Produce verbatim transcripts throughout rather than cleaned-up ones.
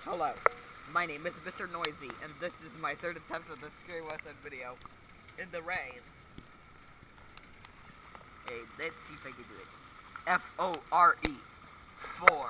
Hello, my name is Mister Noisy, and this is my third attempt at this Scary West Side video in the rain. Hey, let's see if I can do it. F O R E. Four.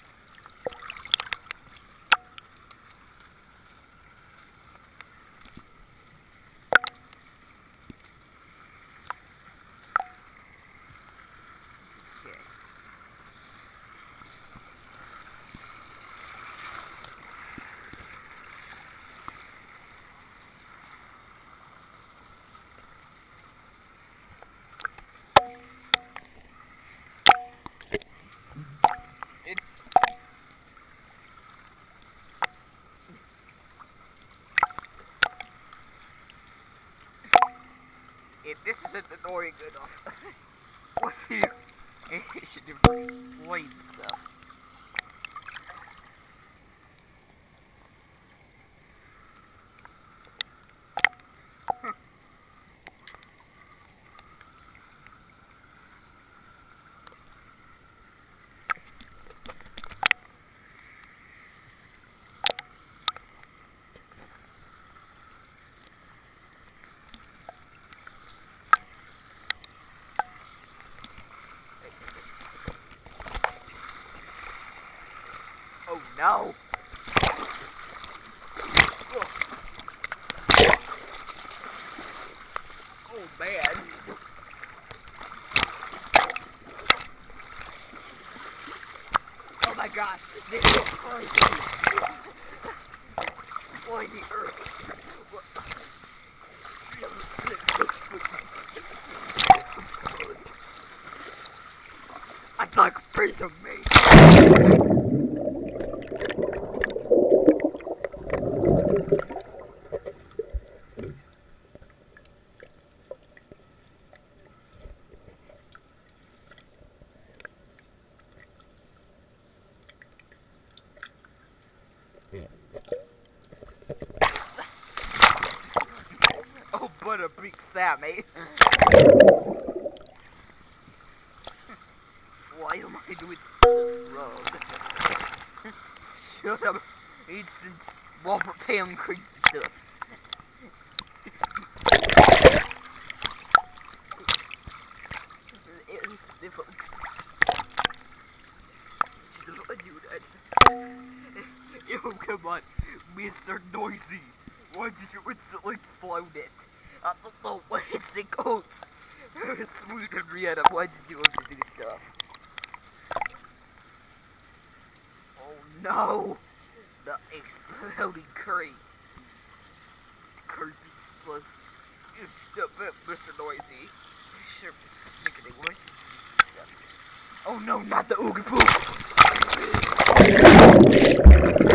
If this isn't annoying enough, what's here? It should explain stuff. Oh no! Oh man! Oh my gosh! This is crazy! Why the earth? I thought a piece of me! Oh, but a big Sammy. Why am I doing this wrong? Shut up. It's Robert Pam crazy stuff. Oh, come on, Mister Noisy. Why did you instantly explode it? I don't know what it's called. Smooth Henrietta, why did you have to do stuff? Oh no! The exploding crate. Creepy plus. Stop it, Mister Noisy. Sure, make it worse. Oh no, not the Oogie Boo!